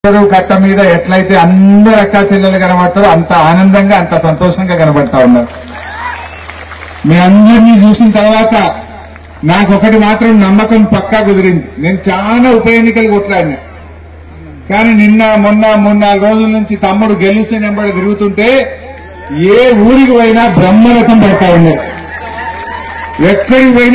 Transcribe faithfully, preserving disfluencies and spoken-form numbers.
చెరువు కట్ట మీద ఎట్లయితే అందరు అక్కా చెల్లెలు కనబడతారో అంత ఆనందంగా అంత సంతోషంగా కనబడతా ఉన్నారు. మీ అందరినీ చూసిన తర్వాత నాకు ఒకటి మాత్రం నమ్మకం పక్కా కుదిరింది. నేను చాలా ఉప ఎన్నికలు కొట్లాడినా, కానీ నిన్న మొన్న మూడు నాలుగు రోజుల నుంచి తమ్ముడు గెలిస్తే నెంబడి తిరుగుతుంటే ఏ ఊరికి పోయినా బ్రహ్మరథం పడతా ఉన్నాయి. ఎక్కడికి పోయినా